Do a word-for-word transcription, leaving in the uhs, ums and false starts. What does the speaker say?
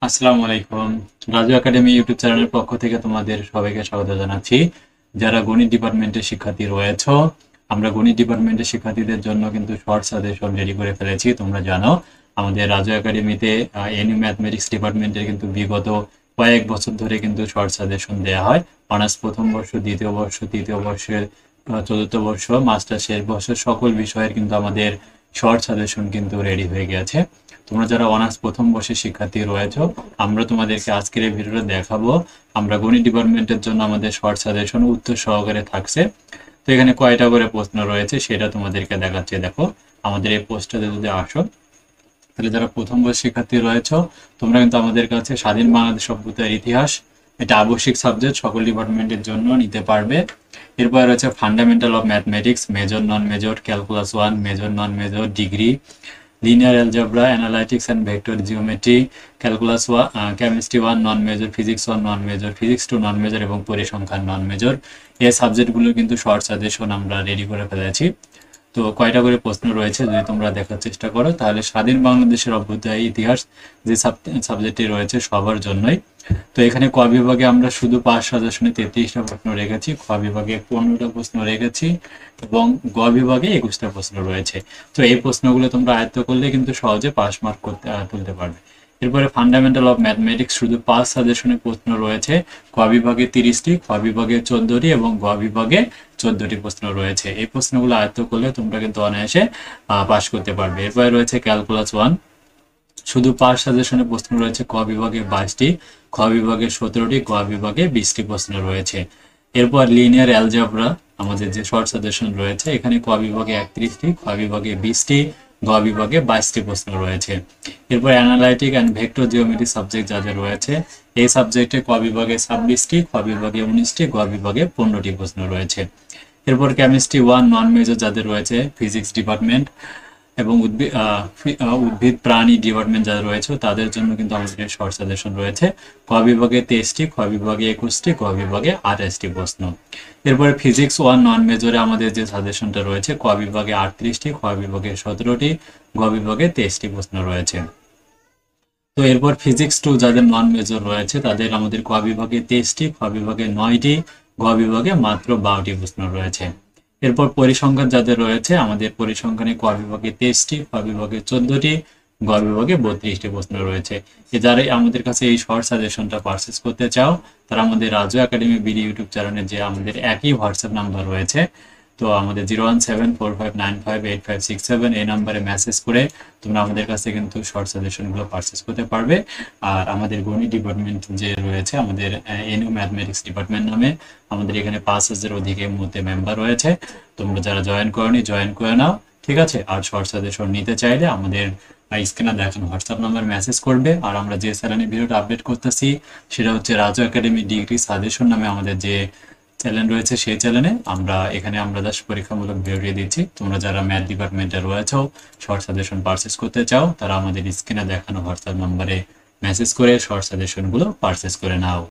আসসালামু আলাইকুম। Raju academy YouTube চ্যানেলের পক্ষ থেকে তোমাদের সবাইকে স্বাগত জানাচ্ছি। যারা গণিত ডিপার্টমেন্টের শিক্ষার্থী রয়েছে, আমরা গণিত ডিপার্টমেন্টের শিক্ষার্থীদের জন্য কিন্তু শর্ট সাজেশন রেডি করে ফেলেছি। তোমরা জানো আমাদের রাজু একাডেমিতে এনইউ ম্যাথমেটিক্স ডিপার্টমেন্টের কিন্তু বিগত কয়েক বছর ধরে কিন্তু শর্ট সাজেশন দেওয়া হয়। অনার্স প্রথম বর্ষ, দ্বিতীয় বর্ষ, তৃতীয় বর্ষের আহ, চতুর্থ বর্ষ, মাস্টার শেষ বর্ষ সকল বিষয়ের কিন্তু আমাদের শর্ট সাজেশন কিন্তু রেডি হয়ে গেছে। তোমরা যারা অনার্স প্রথম বর্ষের শিক্ষার্থী রয়েছো, আমরা তোমাদেরকে আজকের এই ভিডিওটা দেখাবো আমরা গণিত ডিপার্টমেন্টের জন্য আমাদের শর্ট সাজেশন উত্তর সহকারে থাকছে। তো এখানে কয়টা করে প্রশ্ন রয়েছে সেটা তোমাদেরকে দেখাচ্ছে। দেখো আমাদের এই পোস্টটাতে যদি আসো, তাহলে যারা প্রথম বর্ষের শিক্ষার্থী রয়েছো, তোমরা কিন্তু আমাদের কাছে স্বাধীন বাংলাদেশ সভ্যতার ইতিহাস, এটা আবশ্যিক সাবজেক্ট, সকল ডিপার্টমেন্টের জন্য নিতে পারবে। এরপর রয়েছে fundamental of mathematics, major non major, calculus one, major non major, degree, linear algebra, analytics and vector geometry, calculus one, uh, chemistry one non major, physics one non major, physics two non major এবং পরিসংখ্যান নন major. এই সাবজেক্টগুলো কিন্তু short suggestion আমরা ready করে ফেলেছি। তো কয়টা করে প্রশ্ন রয়েছে যদি তোমরা দেখার চেষ্টা করো, তাহলে স্বাধীন বাংলাদেশের অভ্যুদয় ইতিহাস যে সাবজেক্টটি রয়েছে সবার জন্যই। তো এখানে ক বিভাগে আমরা শুধু পাঁচ সাজেশনে তেত্রিশটা প্রশ্ন রেখেছি, খ বিভাগে পনেরোটা প্রশ্ন রেখেছি এবং গ বিভাগে একুশটা প্রশ্ন রয়েছে। তো এই প্রশ্নগুলো তোমরা আয়ত্ত করলে কিন্তু সহজে পাস মার্ক করতে আহ, তুলতে পারবে। এরপরে ফান্ডামেন্টাল অফ ম্যাথমেটিক্স শুধু পাঁচ সাজেশনে প্রশ্ন রয়েছে, ক বিভাগে তিরিশটি, খ বিভাগে চোদ্দটি এবং গ বিভাগে চোদ্দটি প্রশ্ন রয়েছে। এই প্রশ্নগুলো আয়ত্ত করলে তোমরা কিন্তু অনায়াসে পাস করতে পারবে। এরপরে রয়েছে ক্যালকুলাস ওয়ান, শুধু পাঁচ সাজেশনে প্রশ্ন রয়েছে, ক বিভাগে বাইশটি, খ বিভাগে সতেরোটি, গ বিভাগে বিশটি প্রশ্ন রয়েছে। এরপর লিনিয়ার অ্যালজেব্রা আমাদের যে শর্ট সাজেশন রয়েছে, এখানে ক বিভাগে একত্রিশটি, খ বিভাগে বিশটি, গ বিভাগে বাইশটি প্রশ্ন রয়েছে। এরপর analytic and vector geometry subject যাদের রয়েছে, এই সাবজেক্টে ক বিভাগে ছাব্বিশটি, খ বিভাগে উনিশটি, গ বিভাগে পনেরোটি প্রশ্ন রয়েছে। এরপর কেমিস্ট্রি ওয়ান নন মেজর যাদের রয়েছে, ফিজিক্স ডিপার্টমেন্ট এবং উদ্ভিদ উদ্ভিদ প্রাণী ডিপার্টমেন্ট যারা রয়েছে তাদের জন্য কিন্তু আমাদের শর্ট সাজেশন রয়েছে, ক বিভাগে তেইশটি, খ বিভাগে একুশটি, ক বিভাগে আঠাশটি প্রশ্ন। এরপরে ফিজিক্স ওয়ান নন মেজরে আমাদের যে সাজেশনটা রয়েছে, ক বিভাগে আটত্রিশটি, খ বিভাগে সতেরোটি, গ বিভাগে তেইশটি প্রশ্ন রয়েছে। তো এরপর ফিজিক্স টু যাদের নন মেজর রয়েছে তাদের আমাদের ক বিভাগে তেইশটি, খ বিভাগে নয়টি, গ বিভাগে মাত্র বারোটি প্রশ্ন রয়েছে। এরপর পরিসংখ্যান যাদের রয়েছে, আমাদের পরিসংখ্যানে ক বিভাগে তেইশটি, খ বিভাগে চোদ্দটি, গ বিভাগে বত্রিশটি প্রশ্ন রয়েছে। এ যারা আমাদের কাছে এই শর্ট সাজেশনটা পারচেস করতে চাও, তারা আমাদের রাজু একাডেমি বিডি ইউটিউব চ্যানেলে যে আমাদের একই হোয়াটসঅ্যাপ নাম্বার রয়েছে, তো আমাদের zero one seven four five nine five eight five six seven এই নাম্বারে মেসেজ করে তোমরা আমাদের কাছে কিন্তু শর্ট সাজেশনগুলো পারচেস করতে পারবে। আর আমাদের গণিত ডিপার্টমেন্ট যে রয়েছে, আমাদের এনইউ ম্যাথমেটিক্স ডিপার্টমেন্ট নামে আমাদের এখানে পাঁচ হাজার অধিকের মধ্যে মেম্বার রয়েছে। তোমরা যারা জয়েন করনি জয়েন করে নাও, ঠিক আছে। আর শর্ট সাজেশন নিতে চাইলে আমাদের স্ক্রিনে দেখানো হোয়াটসঅ্যাপ নাম্বার মেসেজ করবে। আর আমরা যে চ্যানেলে ভিডিওটা আপডেট করতেছি সেটা হচ্ছে রাজু একাডেমি ডিগ্রি সাজেশন নামে আমাদের যে চ্যানেল রয়েছে, সেই চ্যানেলে আমরা এখানে আমরা জাস্ট পরীক্ষামূলক ভিডিও দিচ্ছি। তোমরা যারা ম্যাথ ডিপার্টমেন্টে রয়েছে, শর্ট সাজেশন পারচেস করতে চাও, তারা আমাদের স্ক্রিনে দেখানো হোয়াটসঅ্যাপ নম্বরে মেসেজ করে শর্ট সাজেশনগুলো পারচেস করে নাও।